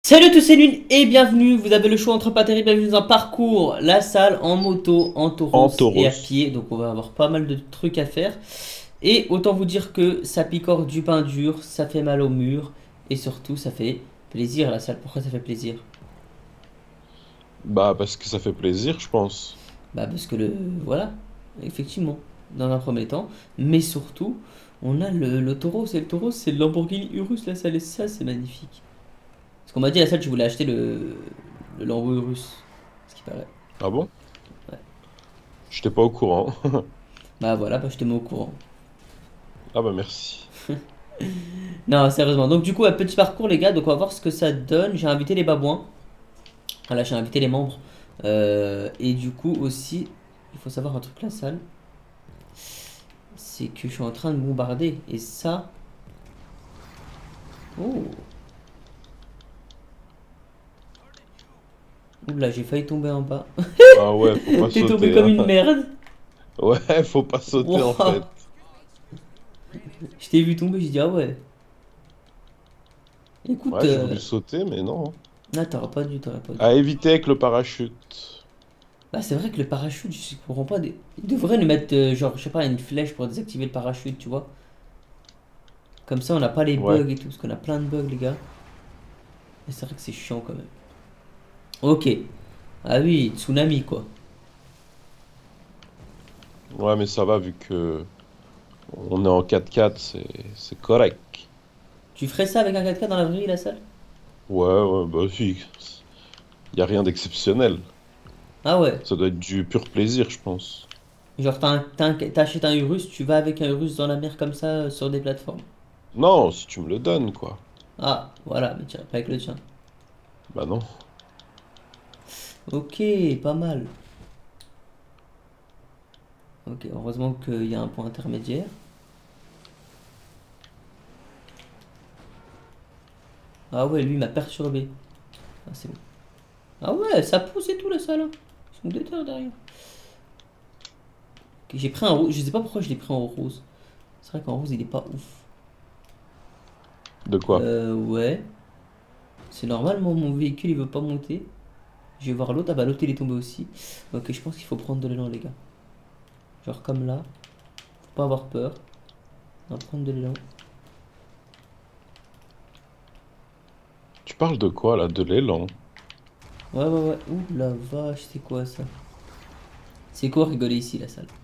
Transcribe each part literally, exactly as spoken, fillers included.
Salut à tous, c'est Lune et bienvenue. Vous avez le choix entre pas terrible, bienvenue dans un parcours, la salle en moto, en En tauros et à Tauros. pied. Donc on va avoir pas mal de trucs à faire. Et autant vous dire que ça picore du pain dur, ça fait mal au mur et surtout ça fait plaisir la salle. Pourquoi ça fait plaisir? Bah, parce que ça fait plaisir, je pense. Bah parce que le... Voilà, effectivement, dans un premier temps. Mais surtout, on a le, le taureau. C'est le taureau, c'est le Lamborghini Urus, la salle et ça c'est magnifique. Parce qu'on m'a dit à la salle je voulais acheter le, le Lambo Urus. Ce qui paraît. Ah bon? Ouais. J'étais pas au courant. Bah voilà, bah je te mets au courant. Ah bah merci. Non, sérieusement. Donc, du coup, un petit parcours, les gars. Donc, on va voir ce que ça donne. J'ai invité les babouins. Voilà, j'ai invité les membres. Euh, et du coup, aussi, il faut savoir un truc, la salle. C'est que je suis en train de bombarder. Et ça. Oh. Oula, j'ai failli tomber en bas. Ah ouais, faut pas T'es tombé sauter, comme hein. une merde. Ouais, faut pas sauter en Wouah. fait. Je t'ai vu tomber, j'ai dit, ah ouais. Écoute. Ouais, j'ai voulu Euh... sauter, mais non. Ah, t'aurais pas dû, t'aurais pas dû. À éviter avec le parachute. Bah, c'est vrai que le parachute, je comprends pas. Des... Ils devraient nous mettre, euh, genre, je sais pas, une flèche pour désactiver le parachute, tu vois. Comme ça, on n'a pas les Ouais. bugs et tout, parce qu'on a plein de bugs, les gars. Et c'est vrai que c'est chiant quand même. Ok. Ah oui, tsunami, quoi. Ouais, mais ça va vu que on est en quatre quatre, c'est c'est correct. Tu ferais ça avec un quatre K dans la vraie vie, la salle? Ouais, ouais, bah si. Y a rien d'exceptionnel. Ah ouais. Ça doit être du pur plaisir, je pense. Genre, t'as un- t'as un- t'achètes un Urus, tu vas avec un Urus dans la mer comme ça, euh, sur des plateformes. Non, si tu me le donnes, quoi. Ah, voilà, mais tiens, pas avec le tien. Bah non. Ok, pas mal. Ok, heureusement qu'il y a un point intermédiaire. Ah ouais, lui, il m'a perturbé. Ah, c'est bon. Ah ouais, ça pousse et tout, la salle, hein. Ils sont déter derrière. Ok, j'ai pris un rose. Je sais pas pourquoi je l'ai pris en rose. C'est vrai qu'en rose, il est pas ouf. De quoi? Euh, ouais. C'est normal, moi, mon véhicule, il veut pas monter. Je vais voir l'autre. Ah bah, l'autre, il est tombé aussi. Ok, je pense qu'il faut prendre de l'élan, les gars. Genre comme là. Faut pas avoir peur. On va prendre de l'élan. Tu parles de quoi là? De l'élan? Ouais, ouais, ouais. Ouh la vache, c'est quoi ça? C'est quoi rigoler ici, la salle?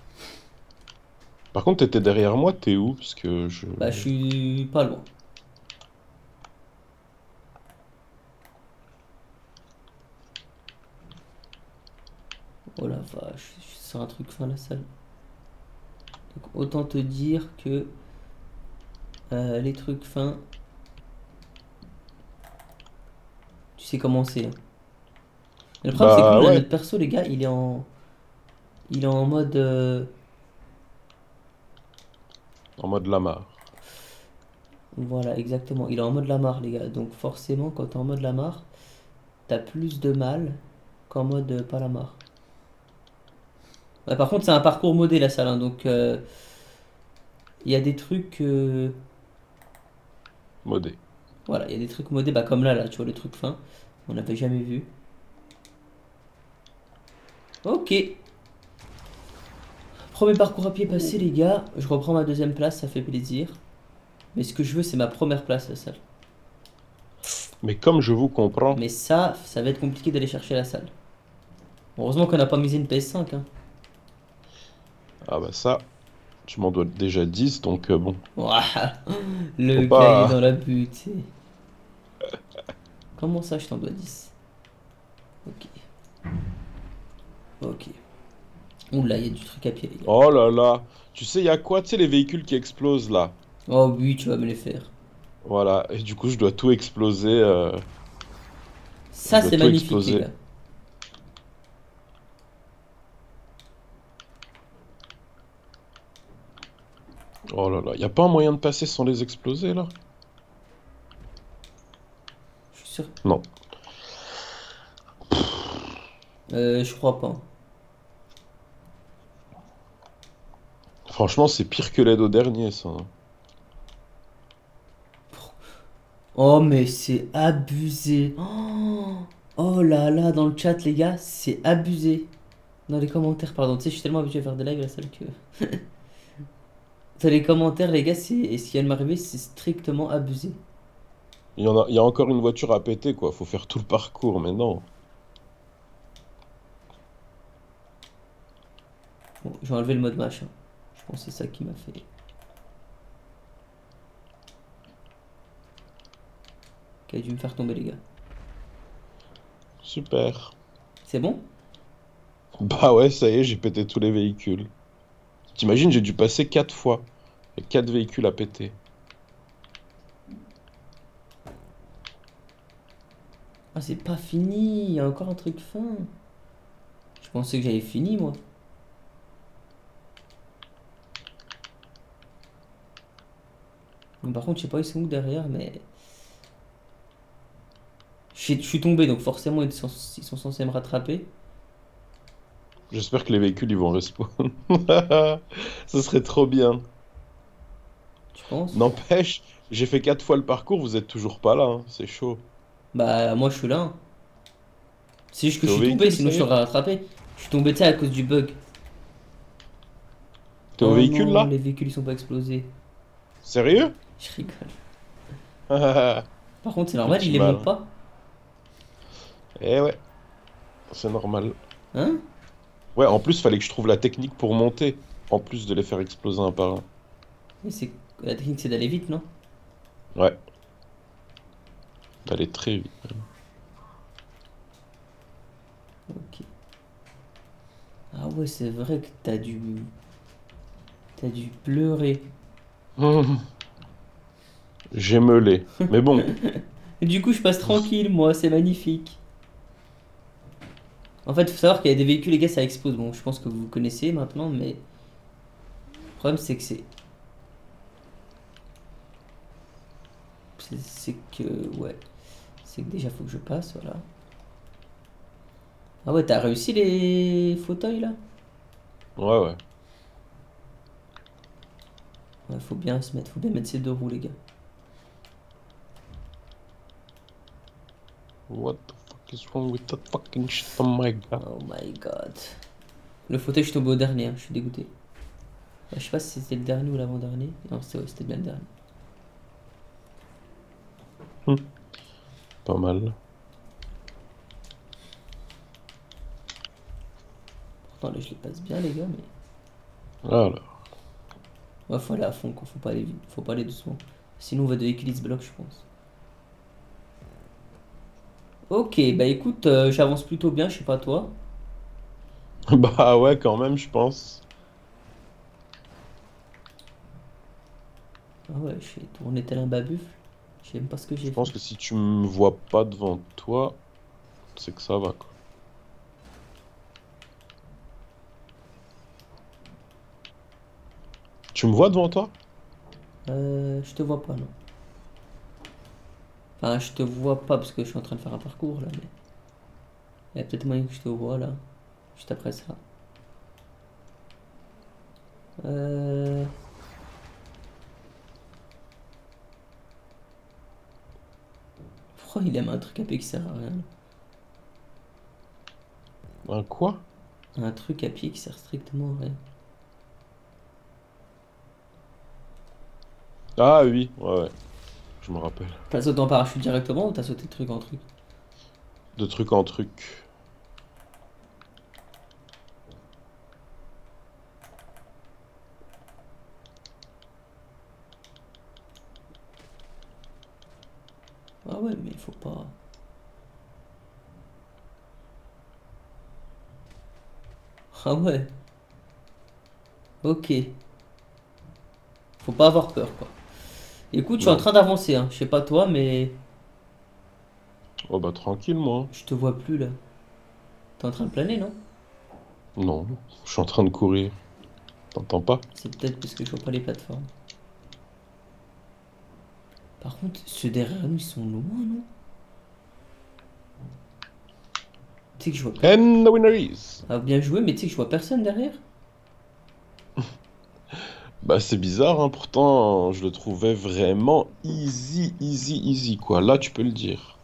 Par contre, t'étais derrière moi, t'es où? Parce que je... Bah, je suis pas loin. Oh la vache, je suis sur un truc fin, la salle. Donc, autant te dire que euh, les trucs fins, tu sais comment c'est, hein. Mais le problème, c'est que nous, Bah là, ouais, notre perso, les gars, il est en, il est en mode. euh, en mode Lamar. Voilà, exactement. Il est en mode Lamar, les gars. Donc forcément, quand t'es en mode Lamar, t'as plus de mal qu'en mode euh, pas Lamar. Ouais, par contre, c'est un parcours modé, la salle, hein. Donc euh, il y a des trucs... euh, Modé. Voilà, il y a des trucs modés, bah, comme là, là, tu vois, le truc fin. On n'avait jamais vu. Ok. Premier parcours à pied passé, les gars. Je reprends ma deuxième place, ça fait plaisir. Mais ce que je veux, c'est ma première place, la salle. Mais comme je vous comprends... Mais ça, ça va être compliqué d'aller chercher la salle. Heureusement qu'on n'a pas misé une P S cinq, hein. Ah bah ça, tu m'en dois déjà dix, donc euh, bon. Ouah, Faut le gars, il est dans pas... la butte, tu sais. Comment ça, je t'en dois dix? Ok, ok. Oula, il y a du truc à pied, les gars. Oh là là. Tu sais, y a quoi? Tu sais, les véhicules qui explosent là. Oh oui, tu vas me les faire. Voilà. Et du coup, je dois tout exploser. euh, Je Ça, dois c'est tout magnifique, les exploser. gars. Oh là là. Y a pas un moyen de passer sans les exploser là? Je suis sûr. Non. Euh, je crois pas. Franchement, c'est pire que l'aide au dernier, ça. Oh, mais c'est abusé. Oh, oh là là, dans le chat, les gars, c'est abusé. Dans les commentaires, pardon. Tu sais, je suis tellement habitué à faire des lives à la salle que. Dans les commentaires, les gars, c'est ce qui vient de m'arriver, c'est strictement abusé. Il y en a, il y a encore une voiture à péter, quoi. Faut faire tout le parcours, mais non. Bon, j'ai enlevé le mode machin. Je pense que c'est ça qui m'a fait. Qui a dû me faire tomber, les gars. Super. C'est bon? Bah ouais, ça y est, j'ai pété tous les véhicules. T'imagines, j'ai dû passer quatre fois. Il y a quatre véhicules à péter. Ah, c'est pas fini. Il y a encore un truc fin. Je pensais que j'avais fini, moi. Mais par contre, je sais pas, ils sont où derrière, mais. Je suis je suis tombé, donc forcément, ils sont, ils sont censés me rattraper. J'espère que les véhicules, ils vont respawn. Ce serait trop bien. Tu penses? N'empêche, j'ai fait quatre fois le parcours, vous êtes toujours pas là, hein. C'est chaud. Bah, moi, je suis là, hein. C'est juste que T'es je au suis tombé, véhicule, sinon ça je y est? t'aurais rattrapé. Je suis tombé, tu sais, à cause du bug. T'es au Oh véhicule, non, là? les véhicules ils sont pas explosés. Sérieux? Je rigole. Petit Par contre, c'est normal, il les monte malin. pas. Eh ouais, c'est normal. Hein? Ouais, en plus, fallait que je trouve la technique pour monter. En plus de les faire exploser un par un. Mais c'est. La technique, c'est d'aller vite, non? Ouais, d'aller très vite. Ok. Ah ouais, c'est vrai que t'as dû. T'as dû pleurer. J'ai meulé. Mais bon, Et du coup, je passe tranquille, moi, c'est magnifique. En fait, faut savoir qu'il y a des véhicules, les gars, ça explose. Bon, je pense que vous connaissez maintenant, mais. Le problème, c'est que c'est. C'est c'est que. Ouais. C'est que déjà, faut que je passe, voilà. Ah ouais, t'as réussi les fauteuils là? ouais, ouais. Ouais, faut bien se mettre, faut bien mettre ses deux roues, les gars. What the fuck is wrong with that fucking shit? Oh my god. Oh my god. Le fauteuil, je suis tombé au dernier, hein, je suis dégoûté. Ouais, je sais pas si c'était le dernier ou l'avant-dernier. Non, c'était ouais, c'était bien le dernier. Hmm, pas mal. Pourtant, là, je les passe bien, les gars, mais. Alors. Ouais, faut aller à fond, quoi. Faut pas aller vite, faut pas aller doucement. Sinon, on va de Eclipse bloc, je pense. Ok, bah écoute, euh, j'avance plutôt bien, je sais pas toi. Bah ouais, quand même, je pense. Ah ouais, j'ai tourné tel un babuffle. Je sais même pas ce que Je j'ai fait. pense que si tu me vois pas devant toi, c'est que ça va, quoi. Tu me vois devant toi? Euh, je te vois pas, non. Enfin, je te vois pas parce que je suis en train de faire un parcours là, mais. Il y a peut-être moyen que je te vois là. Juste après ça. Euh... Pourquoi il aime un truc à pied qui sert à rien? Un quoi? Un truc à pied qui sert strictement à rien. Ah oui, ouais, ouais, je me rappelle. T'as sauté en parachute directement ou t'as sauté de truc en truc? De truc en truc. Ah ouais, mais il faut pas. Ah ouais, ok. Faut pas avoir peur quoi. Écoute, je suis en Non. train d'avancer, hein. Je sais pas toi, mais Oh bah tranquille, moi. je te vois plus là. T'es en train de planer, non? Non, je suis en train de courir. T'entends pas? C'est peut-être parce que je vois pas les plateformes. Par contre, ceux derrière nous, ils sont loin, non? Tu sais que je vois. And the winner is... Ah, bien joué, mais tu sais que je vois personne derrière. Bah c'est bizarre, hein, pourtant je le trouvais vraiment easy, easy, easy, quoi. Là, tu peux le dire.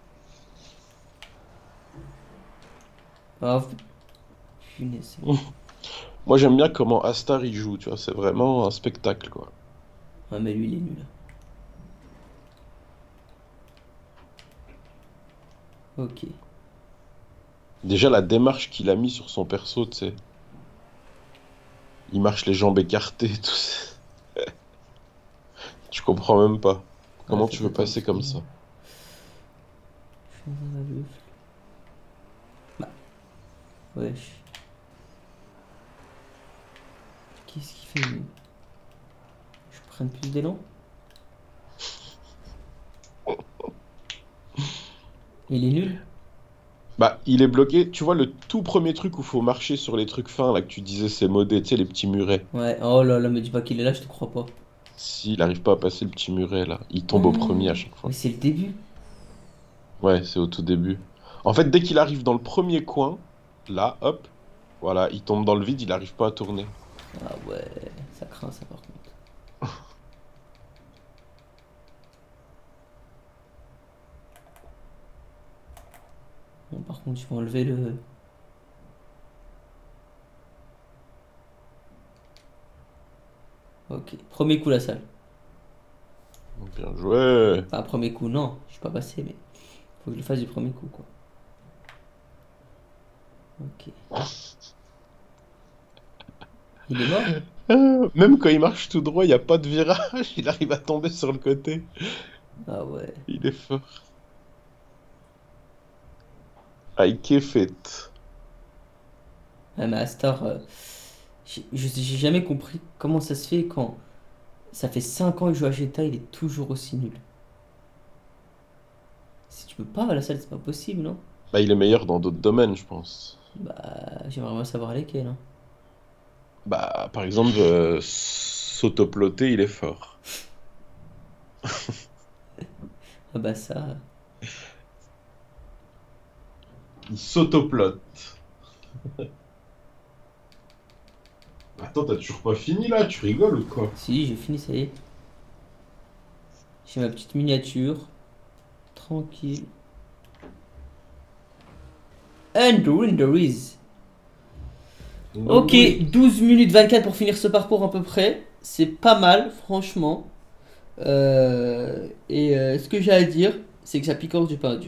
Ah, punaise, c'est bon. Moi j'aime bien comment Astar il joue, tu vois, c'est vraiment un spectacle, quoi. Ah, mais lui, il est nul. Ok. Déjà la démarche qu'il a mis sur son perso, tu sais. Il marche les jambes écartées, tout ça. Tu comprends même pas. Ah, Comment tu faites veux passer attention. comme ça? Je suis dans un buffle. Bah, wesh. Qu'est-ce qu'il fait, lui? Je prenne plus d'élan? Il est nul? Bah, il est bloqué. Tu vois, le tout premier truc où faut marcher sur les trucs fins, là, que tu disais, c'est modé, tu sais, les petits murets. Ouais, oh là là, me dis pas qu'il est là, je te crois pas. S'il arrive pas à passer le petit muret, là, il tombe au premier Oh, à chaque mais fois. c'est le début. Ouais, c'est au tout début. En fait, dès qu'il arrive dans le premier coin, là, hop, voilà, il tombe dans le vide, il arrive pas à tourner. Ah ouais, ça craint ça par contre. Bon, par contre, je vais enlever le. Ok, premier coup la salle. Bien joué. Enfin, premier coup, non, je suis pas passé, mais faut que je le fasse du premier coup quoi. Ok. Il est mort? Ah, même quand il marche tout droit, il n'y a pas de virage, il arrive à tomber sur le côté. Ah ouais. Il est fort. I kiffe it. Ah, mais Astar, euh, j'ai j'ai jamais compris comment ça se fait quand ça fait cinq ans que je joue à G T A, il est toujours aussi nul. Si tu peux pas à la salle, c'est pas possible, non? Bah, il est meilleur dans d'autres domaines, je pense. Bah, j'aimerais bien savoir lesquels, hein. Bah, par exemple, euh, s'autoploter, il est fort. Ah bah ça. Il s'autoplote. Attends, t'as toujours pas fini là? Tu rigoles ou quoi? Si, j'ai fini, ça y est. J'ai ma petite miniature. Tranquille. And the window is. No Ok, breeze. douze minutes vingt-quatre pour finir ce parcours à peu près. C'est pas mal, franchement. Euh, et euh, ce que j'ai à dire, c'est que ça picore du pain dur.